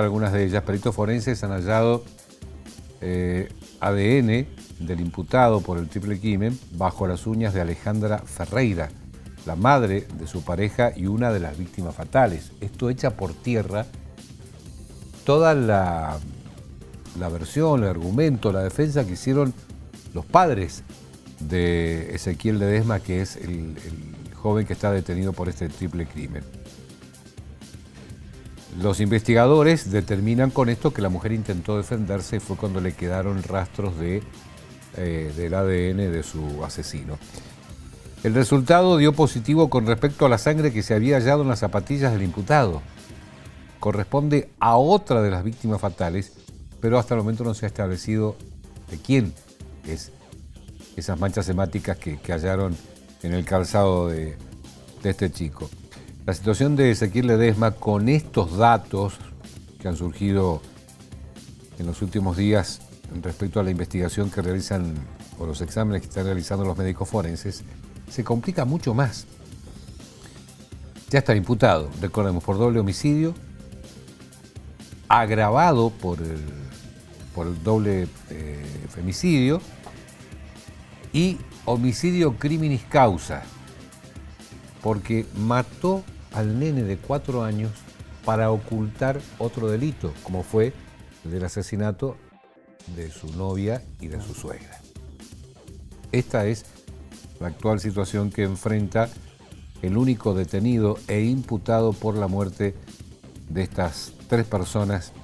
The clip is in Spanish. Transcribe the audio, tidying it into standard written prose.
algunas de ellas. Peritos forenses han hallado ADN del imputado por el triple crimen bajo las uñas de Alejandra Ferreira, la madre de su pareja y una de las víctimas fatales. Esto echa por tierra toda la versión, el argumento, la defensa que hicieron los padres de Ezequiel Ledesma, que es el joven que está detenido por este triple crimen. Los investigadores determinan con esto que la mujer intentó defenderse y fue cuando le quedaron rastros del ADN de su asesino. El resultado dio positivo con respecto a la sangre que se había hallado en las zapatillas del imputado. Corresponde a otra de las víctimas fatales, pero hasta el momento no se ha establecido de quién es esas manchas hemáticas que hallaron en el calzado de este chico. La situación de Ezequiel Ledesma, con estos datos que han surgido en los últimos días respecto a la investigación que realizan o los exámenes que están realizando los médicos forenses, se complica mucho más. Ya está imputado, recordemos, por doble homicidio, agravado por el doble femicidio y homicidio criminis causa, porque mató al nene de 4 años para ocultar otro delito, como fue el del asesinato de su novia y de su suegra. Esta es la actual situación que enfrenta el único detenido e imputado por la muerte de estas 3 personas